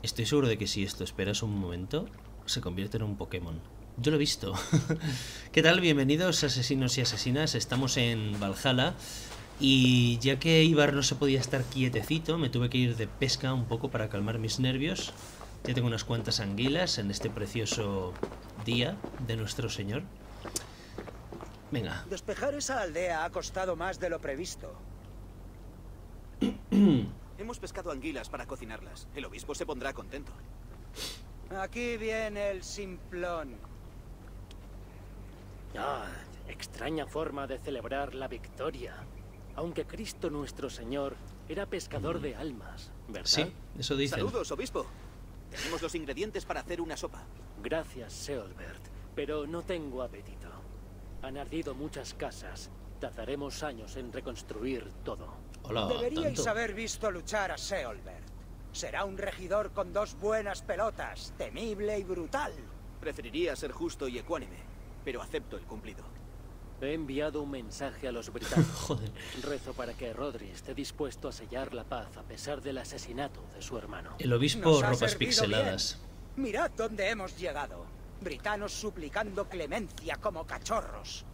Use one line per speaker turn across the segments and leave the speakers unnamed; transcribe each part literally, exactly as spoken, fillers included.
Estoy seguro de que si esto esperas un momento, se convierte en un Pokémon. Yo lo he visto. ¿Qué tal? Bienvenidos, asesinos y asesinas. Estamos en Valhalla. Y ya que Ibar no se podía estar quietecito, me tuve que ir de pesca un poco para calmar mis nervios. Ya tengo unas cuantas anguilas en este precioso día de nuestro Señor. Venga.
Despejar esa aldea ha costado más de lo previsto.
Hemos pescado anguilas para cocinarlas. El obispo se pondrá contento.
Aquí viene el simplón.
Ah, extraña forma de celebrar la victoria. Aunque Cristo nuestro Señor era pescador de almas, ¿verdad?
Sí, eso dicen.
Saludos, obispo. Tenemos los ingredientes para hacer una sopa.
Gracias, Seolbert, pero no tengo apetito. Han ardido muchas casas. Tardaremos años en reconstruir todo.
Hola,
Deberíais
¿tanto?
haber visto luchar a Seolbert. Será un regidor con dos buenas pelotas, temible y brutal.
Preferiría ser justo y ecuánime, pero acepto el cumplido.
He enviado un mensaje a los británicos.
Joder.
Rezo para que Rodri esté dispuesto a sellar la paz a pesar del asesinato de su hermano.
El obispo,
Nos ha
ropas
servido
pixeladas.
bien. Mirad dónde hemos llegado. Britanos suplicando clemencia como cachorros.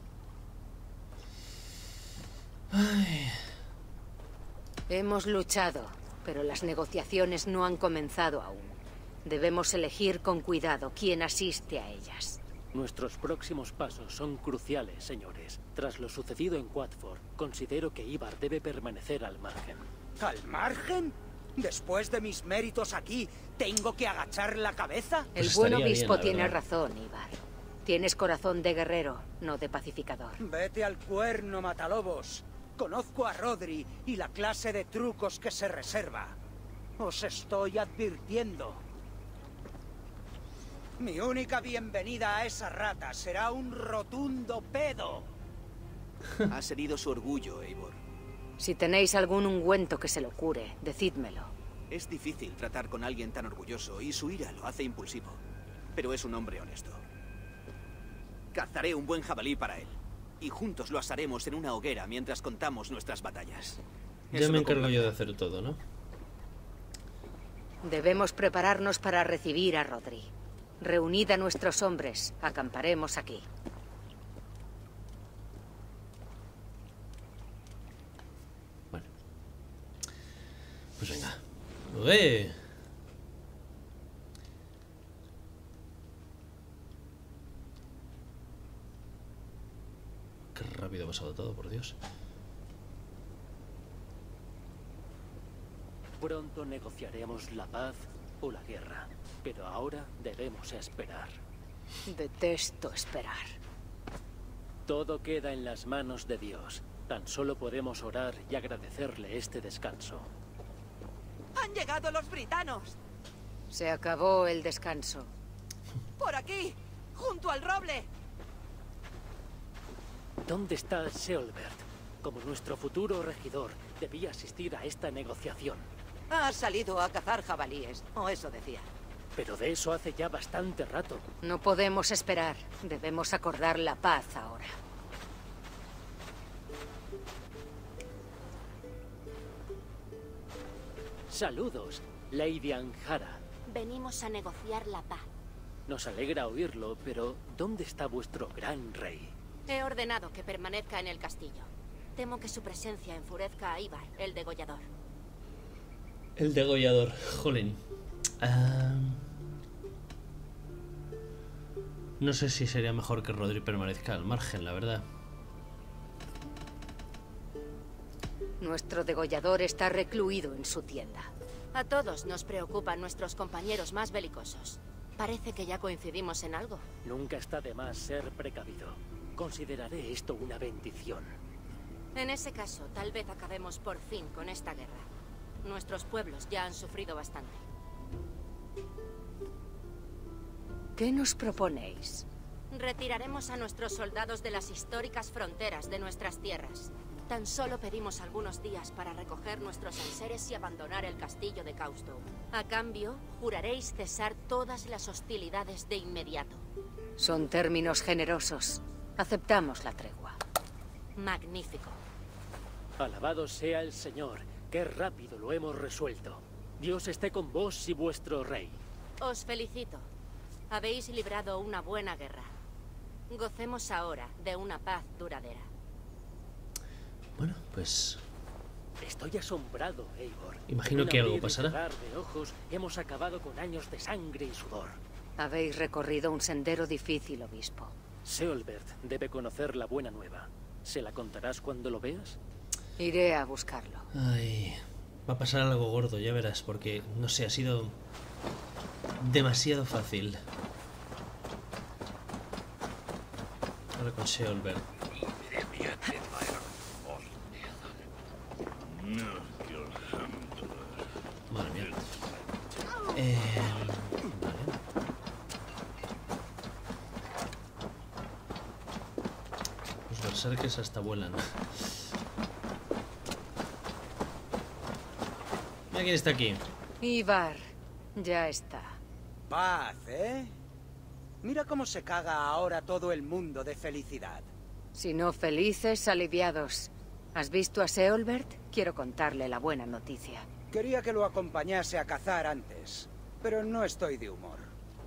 Ay.
Hemos luchado, pero las negociaciones no han comenzado aún. Debemos elegir con cuidado quién asiste a ellas.
Nuestros próximos pasos son cruciales, señores. Tras lo sucedido en Watford, considero que Ibar debe permanecer al margen.
¿Al margen? ¿Después de mis méritos aquí, tengo que agachar la cabeza?
El
Pues
buen
estaría
obispo
bien, la
tiene
verdad.
razón, Ibar. Tienes corazón de guerrero, no de pacificador.
Vete al cuerno, matalobos. Conozco a Rodri y la clase de trucos que se reserva. Os estoy advirtiendo. Mi única bienvenida a esa rata será un rotundo pedo.
Has herido su orgullo, Eivor.
Si tenéis algún ungüento que se lo cure, decídmelo.
Es difícil tratar con alguien tan orgulloso y su ira lo hace impulsivo. Pero es un hombre honesto. Cazaré un buen jabalí para él. Y juntos lo asaremos en una hoguera mientras contamos nuestras batallas.
Ya
Eso
me
lo
encargo yo de
comprometo.
hacer todo, ¿no?
Debemos prepararnos para recibir a Rodri. Reunid a nuestros hombres, acamparemos aquí.
Bueno. Pues venga. ¡Ué! Qué rápido ha pasado todo, por Dios.
Pronto negociaremos la paz o la guerra, pero ahora debemos esperar.
Detesto esperar.
Todo queda en las manos de Dios. Tan solo podemos orar y agradecerle este descanso.
¡Han llegado los britanos!
Se acabó el descanso.
¡Por aquí! ¡Junto al roble!
¿Dónde está Seolbert? Como nuestro futuro regidor, debía asistir a esta negociación.
Ha salido a cazar jabalíes, o eso decía.
Pero de eso hace ya bastante rato.
No podemos esperar. Debemos acordar la paz ahora.
Saludos, Lady Anjara.
Venimos a negociar la paz.
Nos alegra oírlo, pero ¿dónde está vuestro gran rey?
He ordenado que permanezca en el castillo. Temo que su presencia enfurezca a Ibar, el degollador.
El degollador, jolín. Ah, no sé si sería mejor que Rodri permanezca al margen, la verdad.
Nuestro degollador está recluido en su tienda.
A todos nos preocupan nuestros compañeros más belicosos. Parece que ya coincidimos en algo.
Nunca está de más ser precavido. Consideraré esto una bendición.
En ese caso, tal vez acabemos por fin con esta guerra. Nuestros pueblos ya han sufrido bastante.
¿Qué nos proponéis?
Retiraremos a nuestros soldados de las históricas fronteras de nuestras tierras. Tan solo pedimos algunos días para recoger nuestros enseres y abandonar el castillo de Caustow. A cambio, juraréis cesar todas las hostilidades de inmediato.
Son términos generosos. Aceptamos la tregua.
Magnífico.
Alabado sea el Señor. Qué rápido lo hemos resuelto. Dios esté con vos y vuestro rey.
Os felicito. Habéis librado una buena guerra. Gocemos ahora de una paz duradera.
Bueno, pues...
Estoy asombrado, Eivor.
Imagino
En un
que algo
abrir y
pasará.
cerrar de ojos, hemos acabado con años de sangre y sudor.
Habéis recorrido un sendero difícil, obispo.
Seolbert debe conocer la buena nueva. ¿Se la contarás cuando lo veas?
Iré a buscarlo.
Ay, va a pasar algo gordo, ya verás, porque, no sé, ha sido demasiado fácil. Ahora con Seolbert. Madre mía. Eh, vale. Los berserkers hasta vuelan. Mira quién está aquí.
Ivar, ya está.
Paz, ¿eh? Mira cómo se caga ahora todo el mundo de felicidad.
Si no felices, aliviados. ¿Has visto a Seolbert? Quiero contarle la buena noticia.
Quería que lo acompañase a cazar antes, pero no estoy de humor.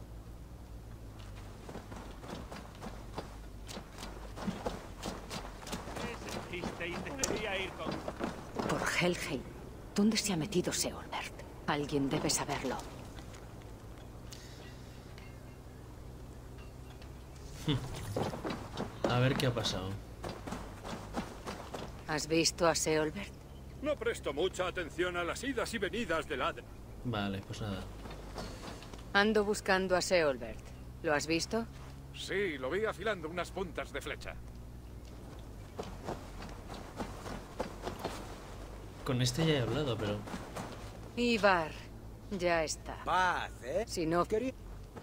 Por Helheim, ¿dónde se ha metido Seolbert? Alguien debe saberlo.
A ver qué ha pasado.
¿Has visto a Seolbert?
No presto mucha atención a las idas y venidas del Adren.
Vale, pues nada.
Ando buscando a Seolbert. ¿Lo has visto?
Sí, lo vi afilando unas puntas de flecha.
Con este ya he hablado, pero...
Ivar, ya está.
Paz, ¿eh?
Si no...
Quería...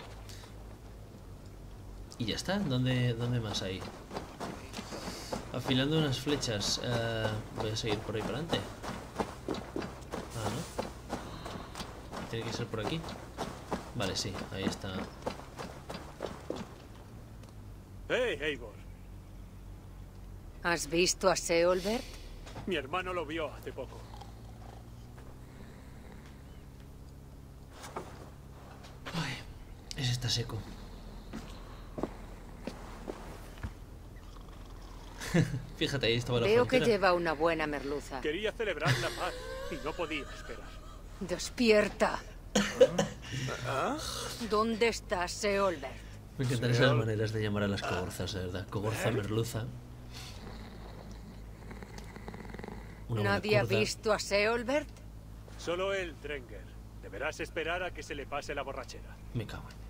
Y ya está. ¿Dónde, dónde más hay? Afilando unas flechas. Uh, voy a seguir por ahí para adelante. Ah, ¿no? Tiene que ser por aquí. Vale, sí, ahí está.
¡Hey, Eivor!
¿Has visto a Seolbert?
Mi hermano lo vio hace poco.
Ay, ese está seco. Fíjate, ahí estaba la
Veo
frontera.
que lleva una buena merluza.
Quería celebrar la paz y no podía esperar.
¡Despierta! ¿Dónde está Seolbert?
Me encantan esas maneras de llamar a las cogorzas, de verdad. Cogorza, merluza. Una buena
¿Nadie ha
curda.
visto a Seolbert?
Solo él, Drenger. Deberás esperar a que se le pase la borrachera.
Me cago en...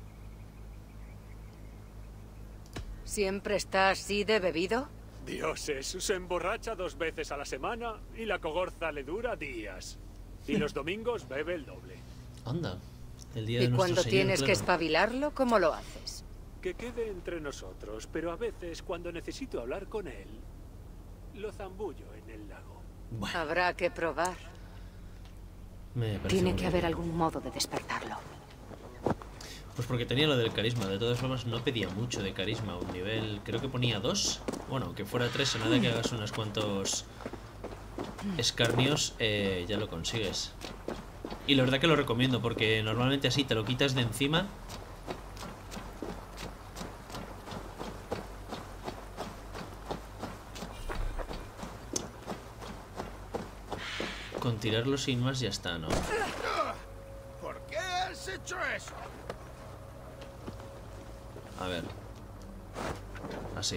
¿Siempre está así de bebido?
Dioses, se emborracha dos veces a la semana y la cogorza le dura días. Y los domingos bebe el doble.
Anda. El día de
¿Y
nuestro
cuando
Señor,
tienes que
claro.
espabilarlo, cómo lo haces?
Que quede entre nosotros, pero a veces cuando necesito hablar con él, lo zambullo en el lago.
Bueno,
Habrá que probar.
me parece
Tiene
muy
que
bien.
haber algún modo de despertarlo.
Pues porque tenía lo del carisma. De todas formas, no pedía mucho de carisma. Un nivel, creo que ponía dos. Bueno, que fuera tres, o nada que hagas unos cuantos escarnios, eh, ya lo consigues. Y la verdad que lo recomiendo, porque normalmente así te lo quitas de encima. Con tirarlo sin más ya está, ¿no?
¿Por qué has hecho eso?
A ver. Así.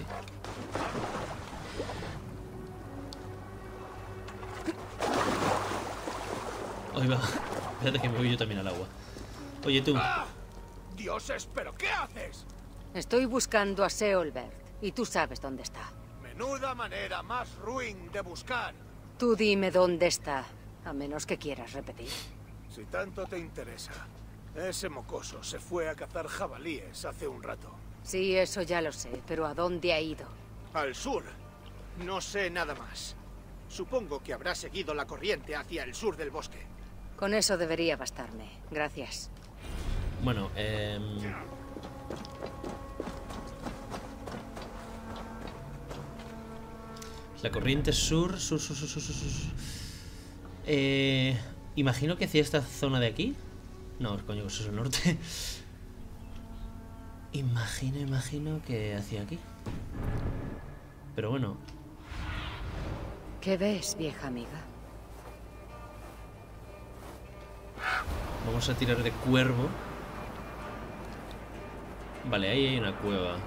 Ahí va. Espérate que me voy yo también al agua. Oye tú.
¡Ah! Dioses, ¿pero qué haces?
Estoy buscando a Seolbert, y tú sabes dónde está.
Menuda manera más ruin de buscar.
Tú dime dónde está, a menos que quieras repetir.
Si tanto te interesa, ese mocoso se fue a cazar jabalíes hace un rato.
Sí, eso ya lo sé, pero ¿a dónde ha ido?
Al sur. No sé nada más. Supongo que habrá seguido la corriente hacia el sur del bosque.
Con eso debería bastarme. Gracias.
Bueno, eh... la corriente sur, sur, sur, sur, sur, sur, sur. Eh... Imagino que hacia esta zona de aquí. No, coño, eso es el norte. Imagino, imagino que hacia aquí. Pero bueno.
¿Qué ves, vieja amiga?
Vamos a tirar de cuervo. Vale, ahí hay una cueva.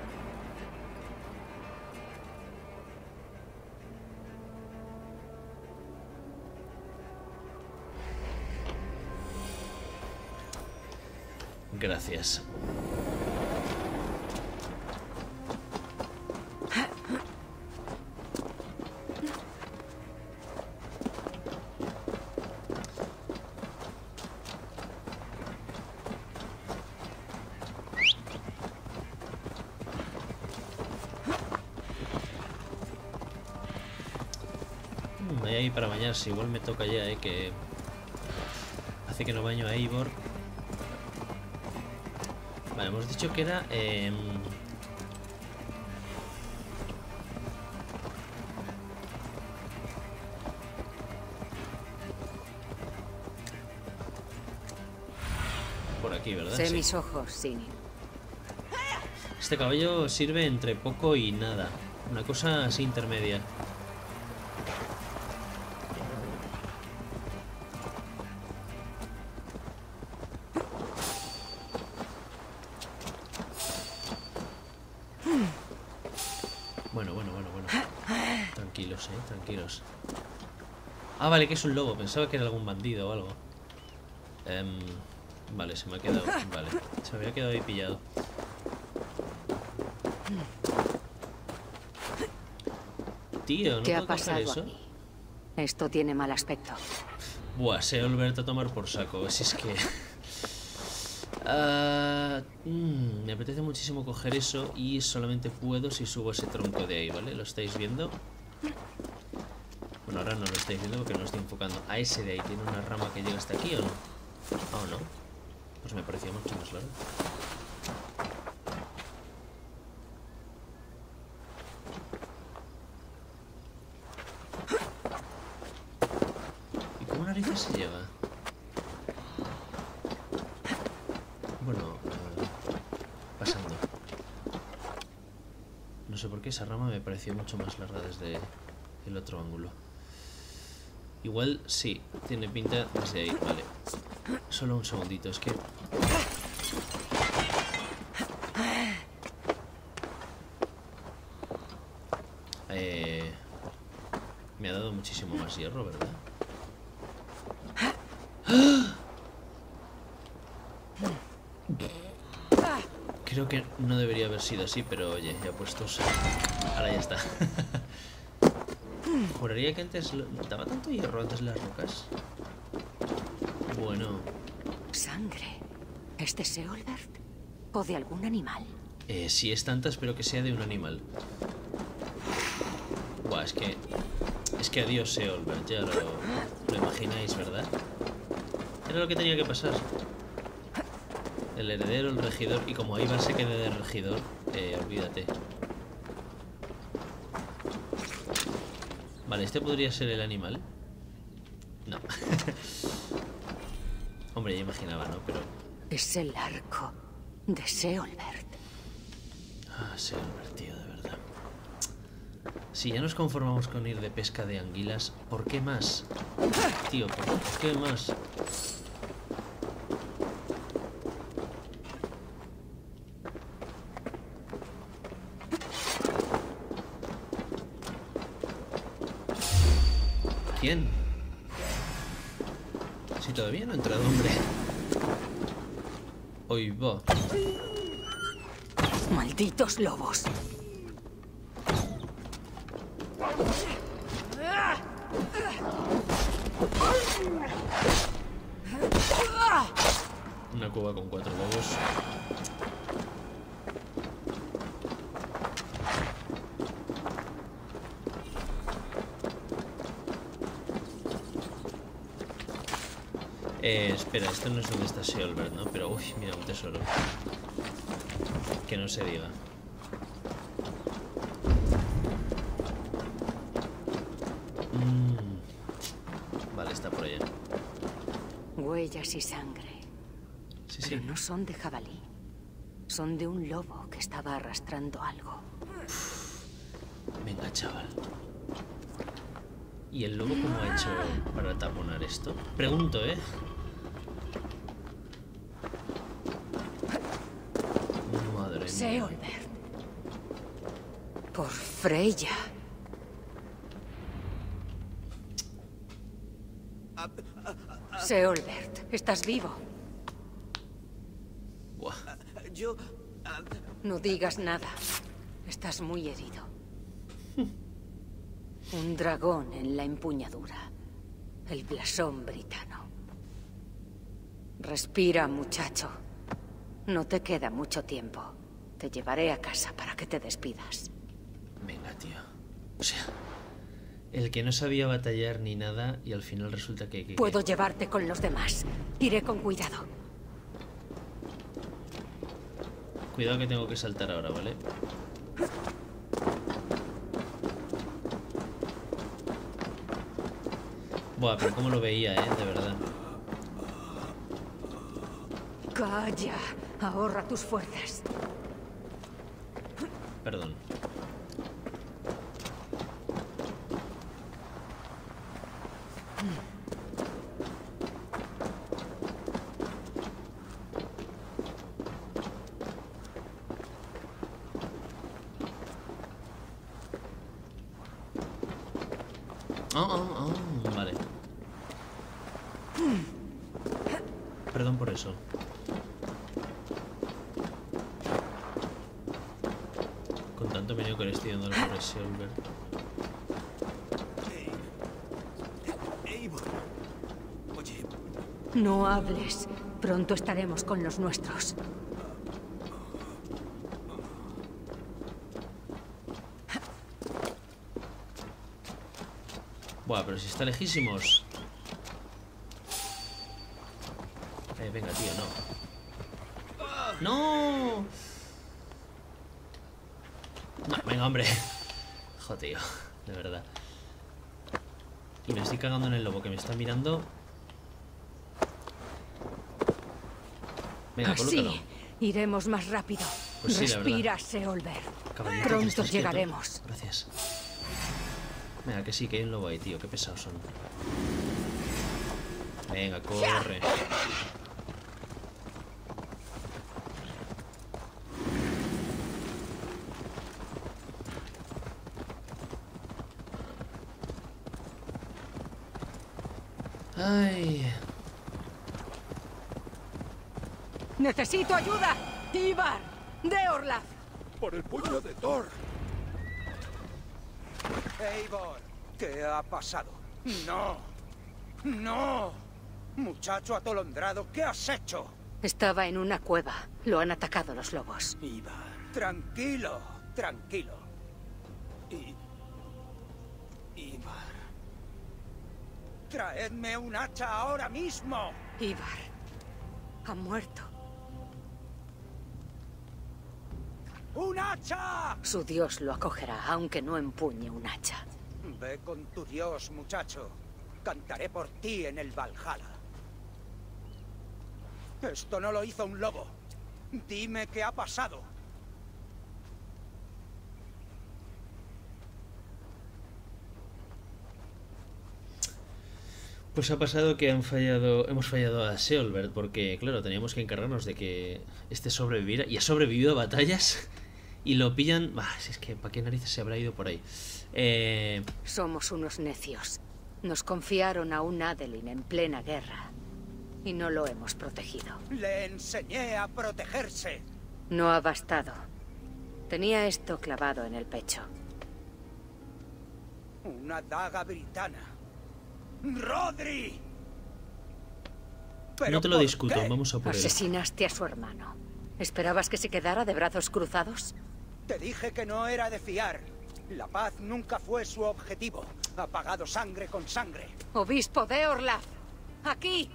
Gracias. Mm, hay ahí para bañarse. Igual me toca ya, eh, que hace que no baño a Eivor. Vale, hemos dicho que era... Eh... por aquí, ¿verdad?
Sé
Sí.
mis ojos, Sini.
Este caballo sirve entre poco y nada. Una cosa así intermedia. Bueno, bueno, bueno, bueno. Tranquilos, eh, tranquilos. Ah, vale, que es un lobo. Pensaba que era algún bandido o algo. Em, vale, se me ha quedado. Vale, se me había quedado ahí pillado. Tío, ¿no
¿Qué ha
puedo coger
pasado
eso?
aquí? Esto tiene mal aspecto.
Buah, se volverte a tomar por saco. Si es que... Ah, mm, me apetece muchísimo coger eso y solamente puedo si subo ese tronco de ahí, ¿vale? ¿Lo estáis viendo? Bueno, ahora no lo estáis viendo porque no lo estoy enfocando. A ese de ahí, ¿tiene una rama que llega hasta aquí o no? Ah, ¿o no? Pues me parecía mucho más largo. ¿Y cómo narices se llega? Bueno, uh, pasando. No sé por qué esa rama me pareció mucho más larga desde el otro ángulo. Igual sí, tiene pinta desde ahí, vale. Solo un segundito, es que... Eh... Me ha dado muchísimo más hierro, ¿verdad? Creo que no debería haber sido así, pero oye, ya puestos... Ahora ya está. Juraría que antes... lo- ¿Daba tanto hierro antes las rocas? Bueno...
¿Sangre? ¿Es de Seolbert? ¿O de algún animal?
Eh, si es tanta, espero que sea de un animal. Buah, es que... Es que adiós, Seolbert, ya lo, lo imagináis, ¿verdad? Era lo que tenía que pasar. El heredero, el regidor... Y como Ivar se quede de regidor, eh, olvídate. Vale, ¿este podría ser el animal? No. Hombre, ya imaginaba, ¿no? Pero...
Es el arco de Seolbert.
Ah, Seolbert, tío, de verdad. Si ya nos conformamos con ir de pesca de anguilas, ¿por qué más? Tío, ¿por qué más? ¿Quién? Si todavía no ha entrado, hombre. Hoy va.
¡Malditos lobos!
Una cueva con cuatro lobos. Eh, espera, esto no es donde está Seolbert, ¿no? Pero, uy, mira, un tesoro. Que no se diga. Mm. Vale, está por allá.
Huellas y sangre.
Sí, sí.
Pero no son de jabalí. Son de un lobo que estaba arrastrando algo.
Venga, chaval. ¿Y el lobo cómo ha hecho para taponar esto? Pregunto, ¿eh? Madre mía.
Seolbert. Por Freya. Seolbert, ¿estás vivo?
Buah.
Yo...
No digas nada. Estás muy herido. Un dragón en la empuñadura. El blasón britano. Respira, muchacho. No te queda mucho tiempo. Te llevaré a casa para que te despidas.
Venga, tío. O sea, el que no sabía batallar ni nada y al final resulta que... que
Puedo
que...
llevarte con los demás. Iré con cuidado.
Cuidado que tengo que saltar ahora, ¿vale? Buah, pero cómo lo veía, ¿eh? De verdad.
Calla. Ahorra tus fuerzas.
Perdón. Oh, oh, oh, vale. Perdón por eso. Con tanto meneo que le estoy dando al pobre Seolbert.
Eivor. Oye,
No hables. Pronto estaremos con los nuestros.
Buah, pero si está lejísimos. Eh, venga, tío, no. ¡No! No, venga, hombre. Joder, tío, de verdad. Y me estoy cagando en el lobo que me está mirando. Venga, colócalo.
Así iremos más rápido.
Pues sí, la
Respira, Seolbert.
Caballito,
Pronto
¿estás quieto?
llegaremos.
Gracias. Venga, que sí, que hay un lobo ahí, tío. Qué pesados son. Venga, corre. Ay.
¡Necesito ayuda! ¡Ivar! ¡De Orlaf!
Por el puño de Thor.
Eivor, ¿qué ha pasado? ¡No! ¡No! Muchacho atolondrado, ¿qué has hecho?
Estaba en una cueva. Lo han atacado los lobos.
Ivar.
Tranquilo, tranquilo.
I... Ivar.
Traedme un hacha ahora mismo.
Ivar ha muerto.
¡Un hacha!
Su dios lo acogerá, aunque no empuñe un hacha.
Ve con tu dios, muchacho. Cantaré por ti en el Valhalla. Esto no lo hizo un lobo. Dime qué ha pasado.
Pues ha pasado que han fallado, hemos fallado a Seolbert porque, claro, teníamos que encargarnos de que este sobreviviera y ha sobrevivido a batallas y lo pillan. Bah, si es que ¿para qué narices se habrá ido por ahí? Eh...
Somos unos necios. Nos confiaron a un Adelin en plena guerra y no lo hemos protegido.
Le enseñé a protegerse.
No ha bastado. Tenía esto clavado en el pecho.
Una daga britana. ¡Rodri! ¿Pero
No te lo
por
discuto,
qué?
vamos a por él.
Asesinaste a su hermano. ¿Esperabas que se quedara de brazos cruzados?
Te dije que no era de fiar. La paz nunca fue su objetivo. Ha pagado sangre con sangre.
Obispo de Orlaf, aquí.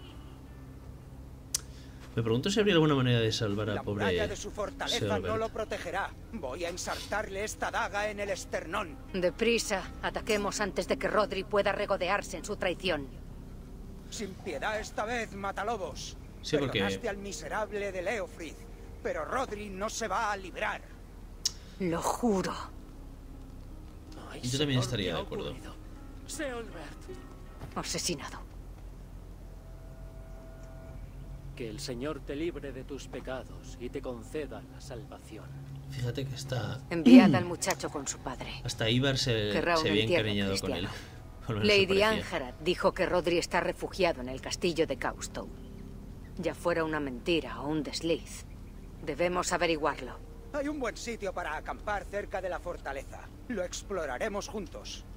Me pregunto si habría alguna manera de salvar
La
al pobre
muralla de su fortaleza
Seolbert.
no lo protegerá. Voy a ensartarle esta daga en el esternón.
Deprisa, ataquemos antes de que Rodri pueda regodearse en su traición.
Sin piedad esta vez, matalobos.
Sí, porque...
Perdonaste al miserable de Leofrid, pero Rodri no se va a librar.
Lo juro.
Ay,
Yo también
señor,
estaría
¿qué
de
ha
acuerdo.
ocurrido? Seolbert.
Asesinado.
Que el Señor te libre de tus pecados y te conceda la salvación.
Fíjate que está...
Enviad al muchacho con su padre.
Hasta Ivar se,
Querrá
se
un
había
entierro
encariñado con él.
cristiano.
Por lo menos
Lady
parecía.
Angharad dijo que Rodri está refugiado en el castillo de Caustow. Ya fuera una mentira o un desliz. Debemos averiguarlo.
Hay un buen sitio para acampar cerca de la fortaleza. Lo exploraremos juntos.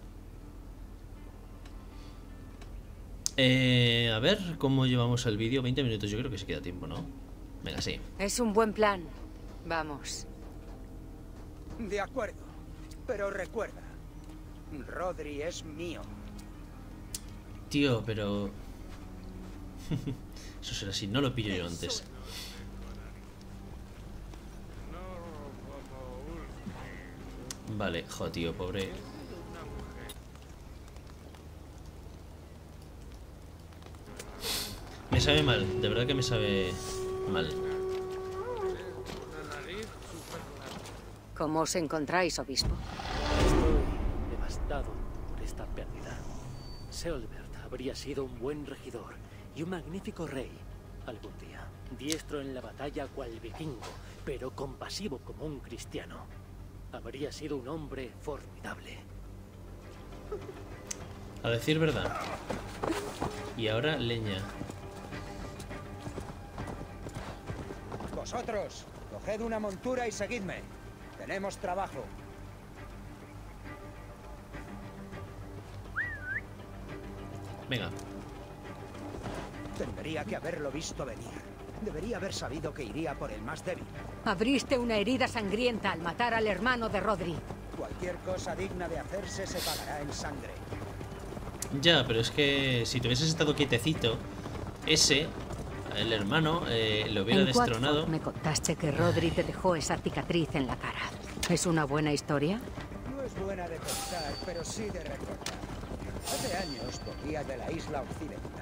Eh, a ver cómo llevamos el vídeo. veinte minutos, yo creo que se queda tiempo, ¿no? Venga, sí.
Es un buen plan. Vamos.
De acuerdo. Pero recuerda, Rodri es mío.
Tío, pero... Eso será así, no lo pillo yo antes. Vale, jo, tío, pobre. Me sabe mal, de verdad que me sabe mal.
¿Cómo os encontráis, obispo?
Estoy devastado por esta pérdida. Seolbert habría sido un buen regidor y un magnífico rey algún día. Diestro en la batalla cual vikingo, pero compasivo como un cristiano. Habría sido un hombre formidable.
A decir verdad. Y ahora leña.
Vosotros, coged una montura y seguidme. Tenemos trabajo.
Venga.
Tendría que haberlo visto venir. Debería haber sabido que iría por el más débil.
Abriste una herida sangrienta al matar al hermano de Rodri.
Cualquier cosa digna de hacerse se pagará en sangre.
Ya, pero es que si te hubieses estado quietecito, ese, el hermano, eh, lo hubiera
En
destronado.
Watford me contaste que Rodri te dejó esa cicatriz en la cara. ¿Es una buena historia?
No es buena de contar, pero sí de recordar. Hace años volvía de la isla occidental.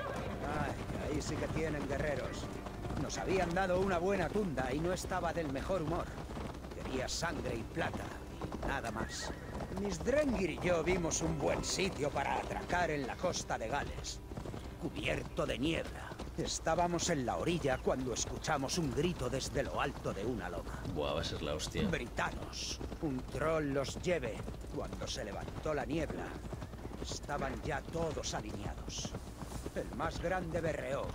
Ay, ahí sí que tienen guerreros. Nos habían dado una buena tunda y no estaba del mejor humor. Quería sangre y plata y nada más. Miss Drengir y yo vimos un buen sitio para atracar en la costa de Gales, cubierto de niebla. Estábamos en la orilla cuando escuchamos un grito desde lo alto de una loma.
Buah, va a ser la hostia.
Britanos, un troll los lleve. Cuando se levantó la niebla, estaban ya todos alineados. El más grande berreó: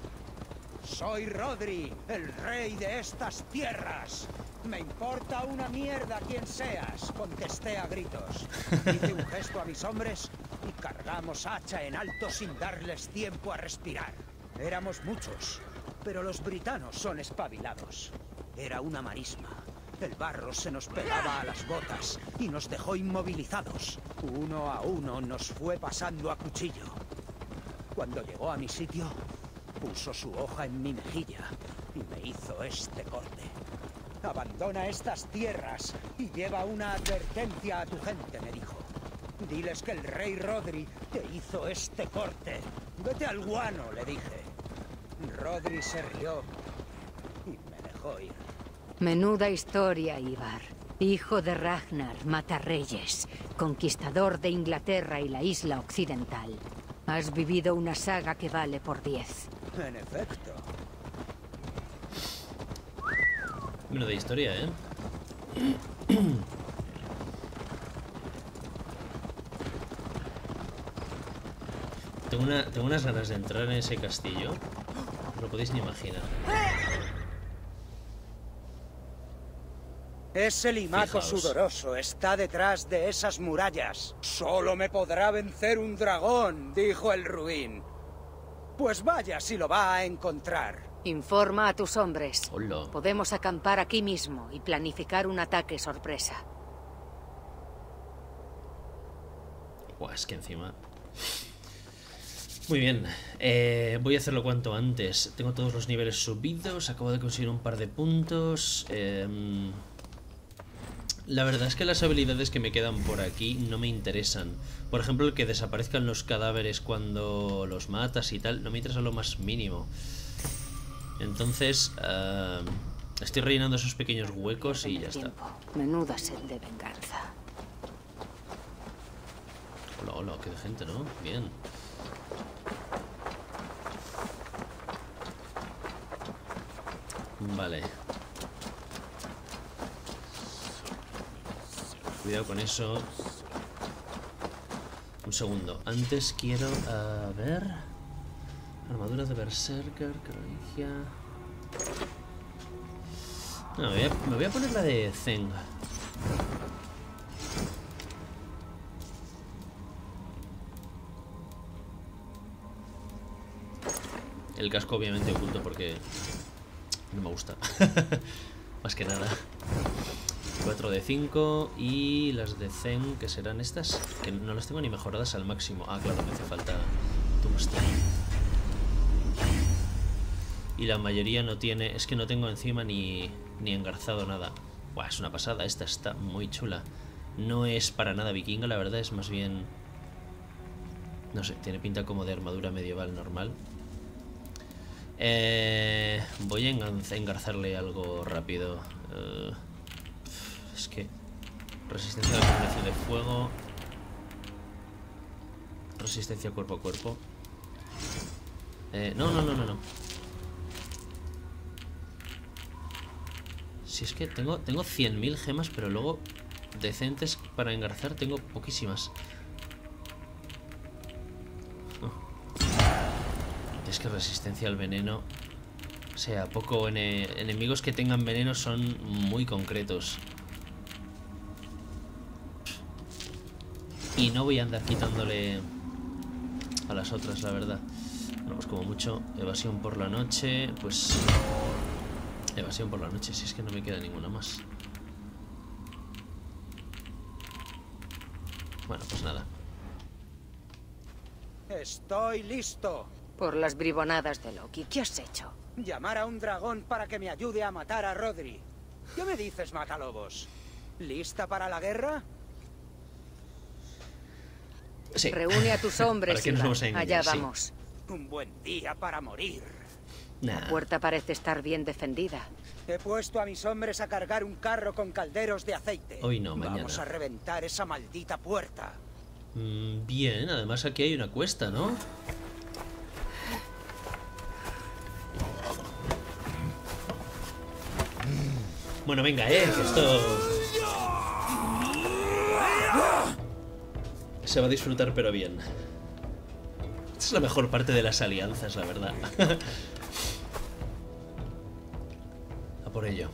soy Rodri, el rey de estas tierras. Me importa una mierda quién seas, contesté a gritos. Hice un gesto a mis hombres y cargamos hacha en alto sin darles tiempo a respirar. Éramos muchos, pero los britanos son espabilados. Era una marisma. El barro se nos pegaba a las botas y nos dejó inmovilizados. Uno a uno nos fue pasando a cuchillo. Cuando llegó a mi sitio, puso su hoja en mi mejilla y me hizo este corte. Abandona estas tierras y lleva una advertencia a tu gente, me dijo. Diles que el rey Rodri te hizo este corte. Vete al guano, le dije. Rodri se rió y me dejó ir.
Menuda historia, Ivar. Hijo de Ragnar, Matarreyes, conquistador de Inglaterra y la isla occidental. Has vivido una saga que vale por diez.
En efecto.
Menuda historia, ¿eh? Tengo, una, tengo unas ganas de entrar en ese castillo. No lo podéis ni imaginar.
Ese limaco
Fijaos.
sudoroso está detrás de esas murallas. Solo me podrá vencer un dragón, dijo el ruin. Pues vaya si lo va a encontrar.
Informa a tus hombres.
Hola.
Podemos acampar aquí mismo y planificar un ataque sorpresa.
Buah, es que encima... Muy bien, eh, voy a hacerlo cuanto antes. Tengo todos los niveles subidos, acabo de conseguir un par de puntos. eh, La verdad es que las habilidades que me quedan por aquí no me interesan. Por ejemplo, el que desaparezcan los cadáveres cuando los matas y tal, no me interesa lo más mínimo. Entonces, uh, estoy rellenando esos pequeños huecos y ya está.
Menuda sed de venganza.
Hola, hola, qué de gente, ¿no? Bien. Vale. Cuidado con eso. Un segundo. Antes quiero... A ver... Armadura de Berserker, cronología... No, me voy, a, me voy a poner la de Zeng. El casco obviamente oculto porque no me gusta. Más que nada. cuatro de cinco y las de Zen, que serán estas, que no las tengo ni mejoradas al máximo. Ah, claro, me hace falta Tombstone. Y la mayoría no tiene... Es que no tengo encima ni, ni engarzado nada. Buah, es una pasada, esta está muy chula. No es para nada vikinga, la verdad, es más bien... No sé, tiene pinta como de armadura medieval normal. Eh, voy a engarzarle algo rápido. Uh, es que... Resistencia a la combinación de fuego. Resistencia cuerpo a cuerpo. Eh, no, no, no, no, no. Si es que tengo, tengo cien mil gemas, pero luego decentes para engarzar tengo poquísimas. Oh. Es que resistencia al veneno... O sea, poco ene enemigos que tengan veneno son muy concretos. Y no voy a andar quitándole a las otras, la verdad. Bueno, pues como mucho, evasión por la noche, pues... Evasión por la noche, si es que no me queda ninguna más. Bueno, pues nada.
Estoy listo.
Por las bribonadas de Loki, ¿qué has hecho?
Llamar a un dragón para que me ayude a matar a Rodri. ¿Qué me dices, Matalobos? ¿Lista para la guerra?
Sí.
Reúne a tus hombres.
¿Para qué nos vamos a engañar?
Allá vamos.
Sí. Un buen día para morir.
Nah.
La puerta parece estar bien defendida.
He puesto a mis hombres a cargar un carro con calderos de aceite.
Hoy no, mañana.
Vamos a reventar esa maldita puerta.
Mm, bien, además aquí hay una cuesta, ¿no? Bueno, venga, eh, que esto... Se va a disfrutar, pero bien. Esta es la mejor parte de las alianzas, la verdad. A por ello.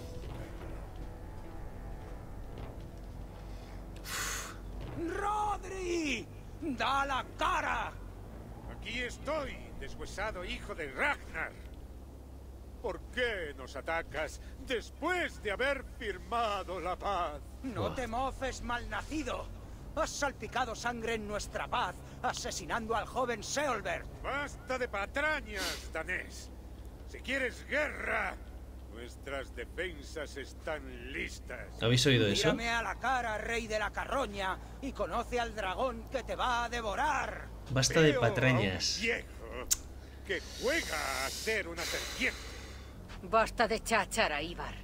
¡Rodri! ¡Da la cara!
Aquí estoy, deshuesado hijo de Ragnar. ¿Por qué nos atacas después de haber firmado la paz?
No te mofes, malnacido. Has salpicado sangre en nuestra paz, asesinando al joven Seolbert.
Basta de patrañas, danés. Si quieres guerra, nuestras defensas están listas.
¿Habéis oído eso?
Mírame a la cara, rey de la carroña, y conoce al dragón que te va a devorar.
Basta de
Veo
patrañas.
a un viejo que juega a ser una serpiente.
Basta de cháchara, Ivar.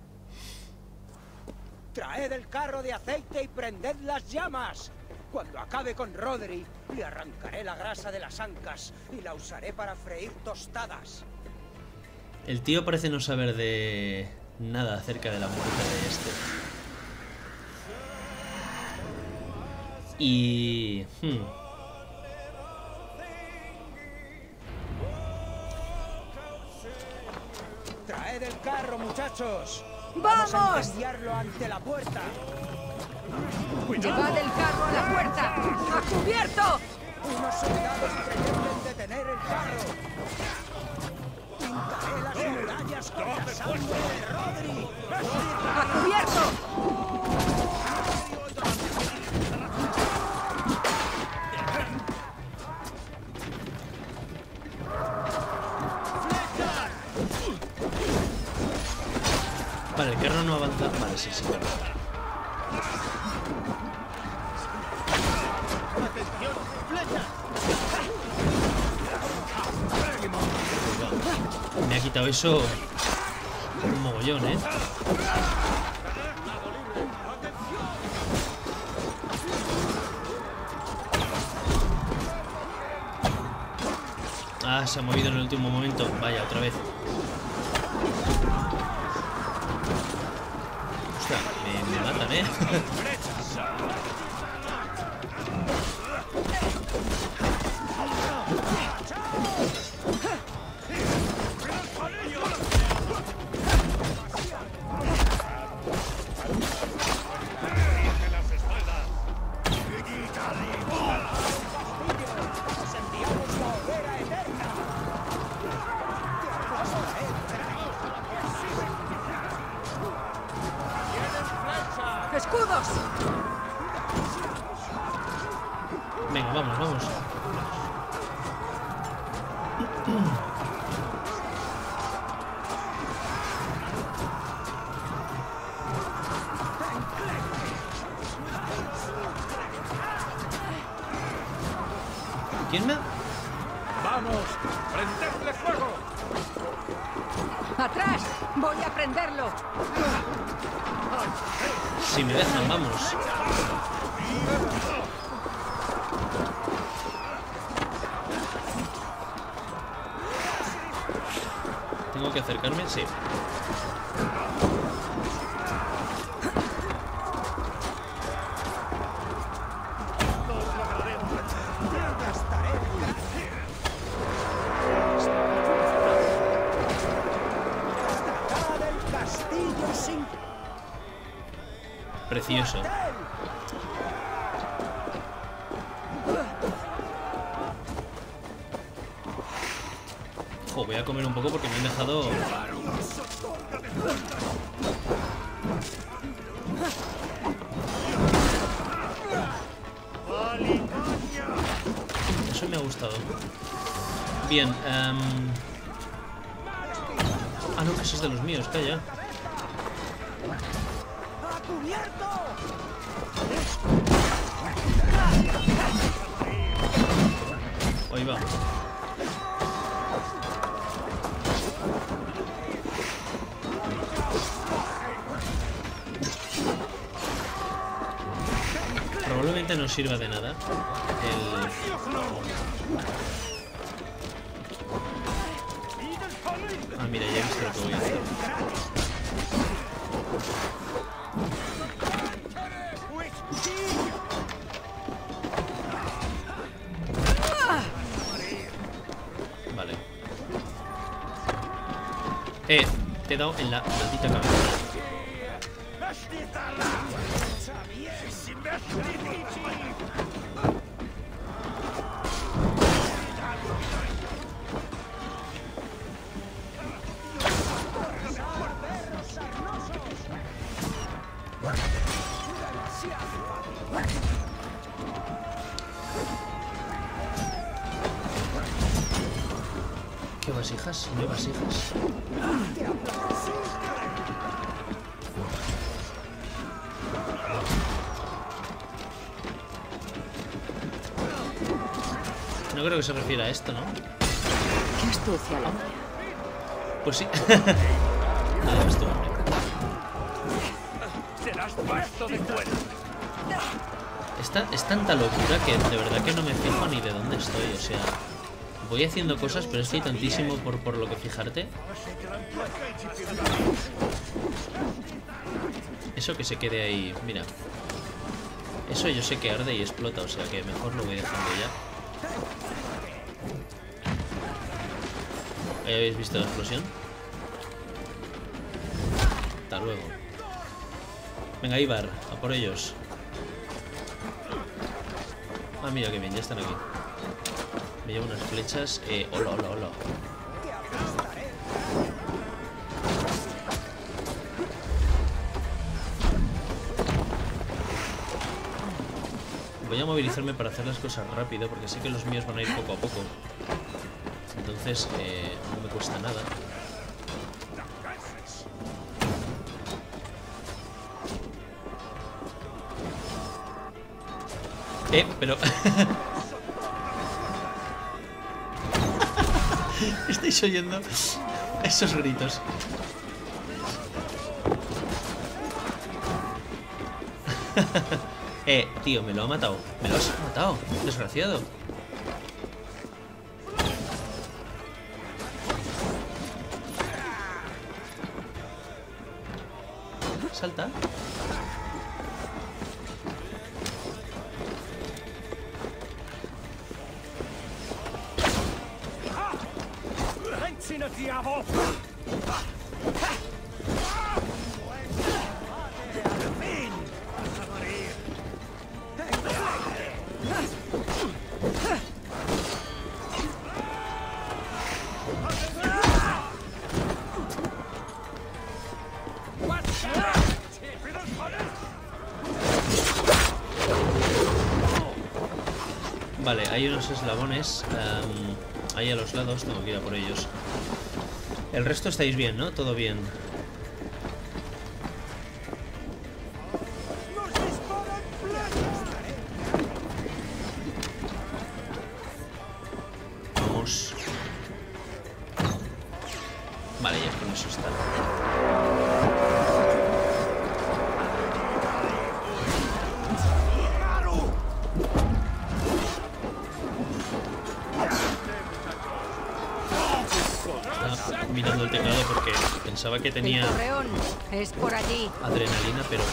Traed el carro de aceite y prended las llamas. Cuando acabe con Rodri, le arrancaré la grasa de las ancas y la usaré para freír tostadas.
El tío parece no saber de nada acerca de la muerte de este. Y... Hmm.
Traed el carro, muchachos.
¡Vamos!
Vamos a incendiarlo ante la puerta.
¡Llevad el carro a la puerta! ¡A cubierto!
Unos soldados pretenden detener el carro. Pintaré las murallas con la sangre de Rodri.
¡A cubierto!
Vale, el carro no avanza. Vale, sí, sí, verdad. Me ha quitado eso un mogollón, ¿eh? Ah, se ha movido en el último momento. Vaya, otra vez. Ostras, me, me matan, ¿eh?
¡Escudos!
Venga, vamos, vamos. ¿Quién me...?
¡Vamos! ¡Prendedle fuego!
¡Atrás! ¡Voy a prenderlo!
Si me dejan, vamos. ¿Tengo que acercarme? Sí. Precioso. Jo, voy a comer un poco porque me han dejado... Eso me ha gustado. Bien, um... ah, no, que eso es de los míos, calla. Ahí va. Probablemente no sirva de nada el... Ah, mira, ya he visto lo que voy a hacer. Vale. Eh, te he dado en la maldita cabeza. ¿Qué vasijas? ¿No hay vasijas? No creo que se refiera a esto, ¿no?
Qué astucia la mía.
Pues sí. Nada, esto, hombre.
Serás puesto de cuerda.
Esta, es tanta locura que de verdad que no me fijo ni de dónde estoy, o sea... Voy haciendo cosas, pero es que hay tantísimo por, por lo que fijarte. Eso que se quede ahí, mira. Eso yo sé que arde y explota, o sea que mejor lo voy dejando ya. ¿Ahí habéis visto la explosión? Hasta luego. Venga, Ivar, a por ellos. Ah, mira que bien, ya están aquí. Me llevo unas flechas. Eh, hola, hola, hola. Voy a movilizarme para hacer las cosas rápido, porque sé que los míos van a ir poco a poco. Entonces, eh, no me cuesta nada. Eh, pero... ¿Estáis oyendo? Esos gritos. Eh, tío, me lo ha matado. Me lo has matado, desgraciado. Salta. Vale, hay unos eslabones um, ahí a los lados, tengo que ir a por ellos. El resto estáis bien, ¿no? Todo bien. Vamos. Vale, ya con eso está. Mirando el teclado porque pensaba que tenía
es por allí.
Adrenalina, pero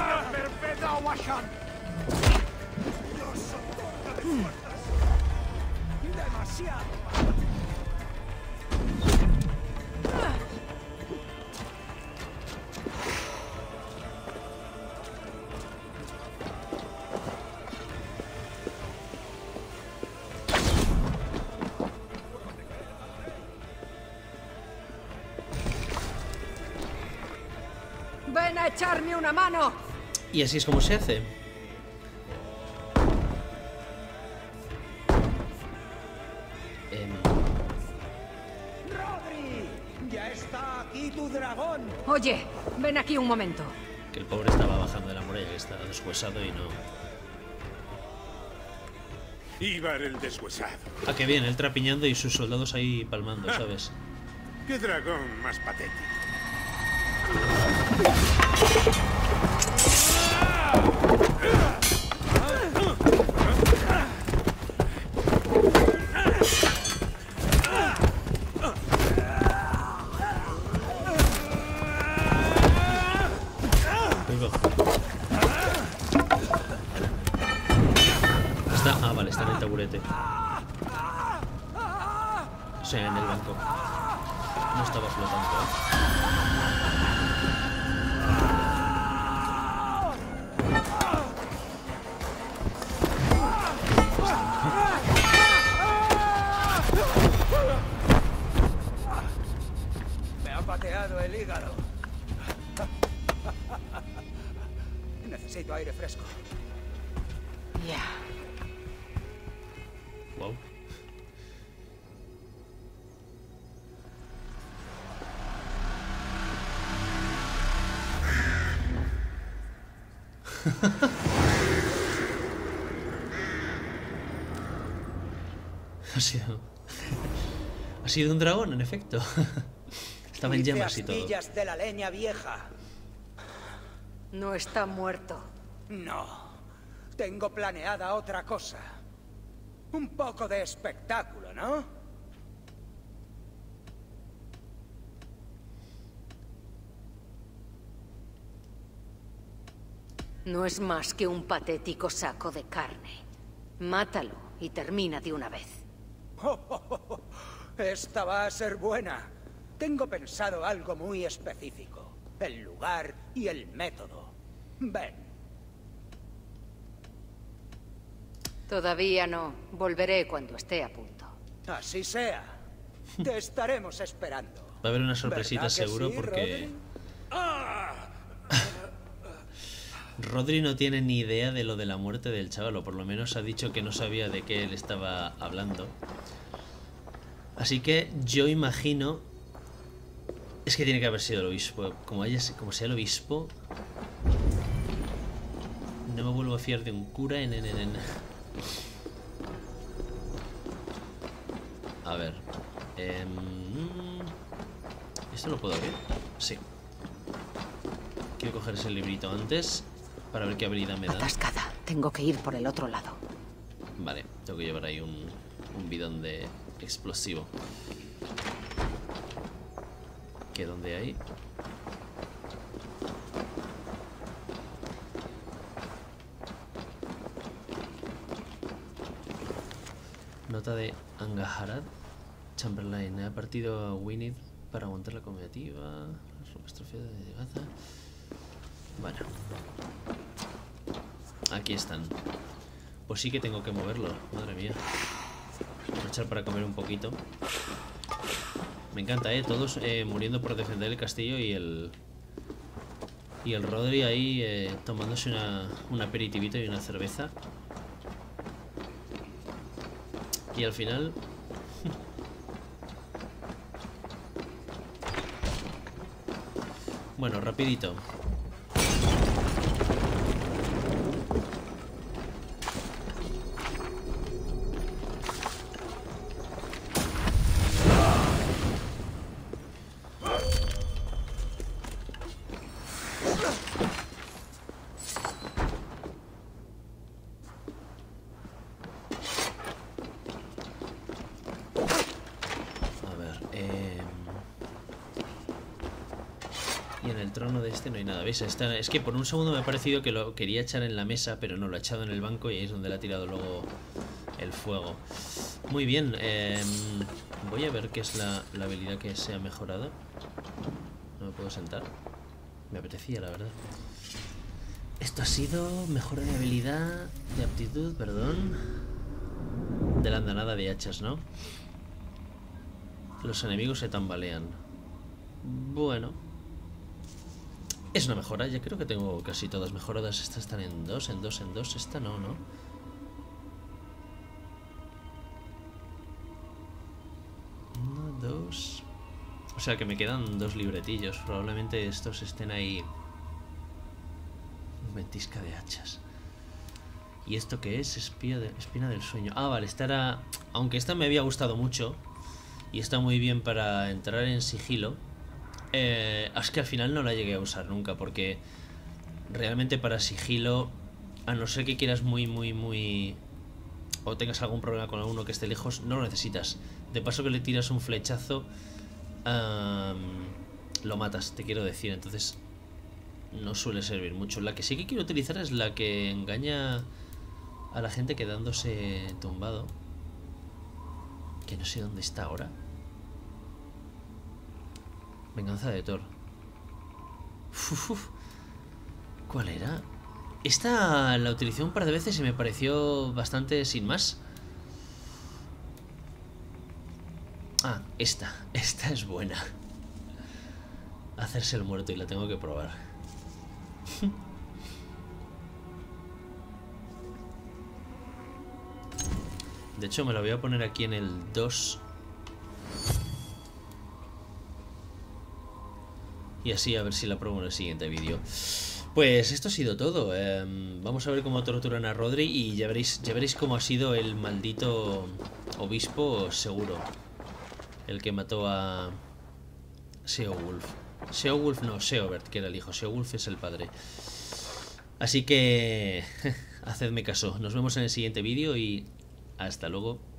¡Ven a echarme una mano!
Y así es como se hace. Eh...
¡Rodri! ¡Ya está aquí tu dragón!
Oye, ven aquí un momento.
Que el pobre estaba bajando de la muralla, que estaba deshuesado y no...
Ivar el deshuesado.
Ah, qué bien, él trapiñando y sus soldados ahí palmando, ¿sabes?
¡Qué dragón más patético!
Está... Ah, vale, está en el taburete. O sea, en el banco. No estaba flotando, ¿eh?
El hígado. Necesito aire fresco.
Ya. Yeah.
Wow. Ha sido... Ha sido un dragón, en efecto. Estaba en llamas y todo.
Astillas de la leña vieja.
No está muerto.
No. Tengo planeada otra cosa. Un poco de espectáculo, ¿no?
No es más que un patético saco de carne. Mátalo y termina de una vez.
Oh, oh, oh. Esta va a ser buena. Tengo pensado algo muy específico. El lugar y el método. Ven.
Todavía no. Volveré cuando esté a punto.
Así sea. Te estaremos esperando.
Va a haber una sorpresita seguro,
sí,
porque...
Rodri?
Rodri no tiene ni idea de lo de la muerte del chaval, o por lo menos ha dicho que no sabía de qué él estaba hablando. Así que yo imagino... Es que tiene que haber sido el obispo. Como, haya, como sea el obispo... No me vuelvo a fiar de un cura en... en, en, en. A ver... Eh, ¿Esto lo puedo abrir? Sí. Quiero coger ese librito antes para ver qué habilidad me da.
Atascada. Tengo que ir por el otro lado.
Vale, tengo que llevar ahí un, un bidón de explosivo. ¿Qué dónde hay? Nota de Angaharad Chamberlain. Ha partido a Winnie para aguantar la comitiva. Trofeo de Gaza. Bueno. Aquí están. Pues sí que tengo que moverlo. Madre mía. Aprovechar para comer un poquito. Me encanta, ¿eh? Todos eh, muriendo por defender el castillo y el... Y el Rodri ahí eh, tomándose una, un aperitivito y una cerveza. Y al final... Bueno, rapidito. No hay nada, ¿veis? Está, es que por un segundo me ha parecido que lo quería echar en la mesa, pero no, lo ha echado en el banco y ahí es donde le ha tirado luego el fuego. Muy bien, eh, voy a ver qué es la, la habilidad que se ha mejorado. No me puedo sentar. Me apetecía, la verdad. Esto ha sido mejora de habilidad, de aptitud, perdón. De la andanada de hachas, ¿no? Los enemigos se tambalean. Bueno. Es una mejora, ya creo que tengo casi todas mejoradas. Estas están en dos, en dos, en dos. Esta no, ¿no? Uno, dos. O sea que me quedan dos libretillos. Probablemente estos estén ahí. Ventisca de hachas. ¿Y esto qué es? Espía de, espina del sueño. Ah, vale, esta era... Aunque esta me había gustado mucho y está muy bien para entrar en sigilo. Eh, es que al final no la llegué a usar nunca, porque realmente para sigilo, a no ser que quieras muy, muy, muy... o tengas algún problema con alguno que esté lejos, no lo necesitas. De paso que le tiras un flechazo, um, lo matas, te quiero decir. Entonces no suele servir mucho. La que sí que quiero utilizar es la que engaña a la gente quedándose tumbado, que no sé dónde está ahora. Venganza de Thor. Uf, uf. ¿Cuál era? Esta la utilicé un par de veces y me pareció bastante sin más. Ah, esta. Esta es buena. Hacerse el muerto y la tengo que probar. De hecho me la voy a poner aquí en el dos. Y así a ver si la pruebo en el siguiente vídeo. Pues esto ha sido todo. eh, Vamos a ver cómo torturan a Rodri. Y ya veréis, ya veréis cómo ha sido el maldito obispo seguro, el que mató a Seowulf. Seowulf no, Seobert, que era el hijo. Seowulf es el padre. Así que hacedme caso. Nos vemos en el siguiente vídeo y hasta luego.